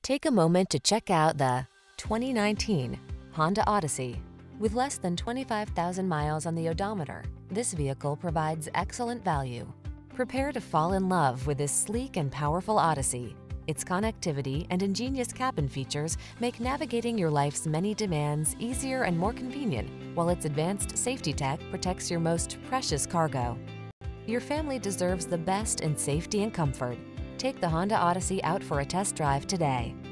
Take a moment to check out the 2019 Honda Odyssey. With less than 25,000 miles on the odometer, this vehicle provides excellent value. Prepare to fall in love with this sleek and powerful Odyssey. Its connectivity and ingenious cabin features make navigating your life's many demands easier and more convenient, while its advanced safety tech protects your most precious cargo. Your family deserves the best in safety and comfort. Take the Honda Odyssey out for a test drive today.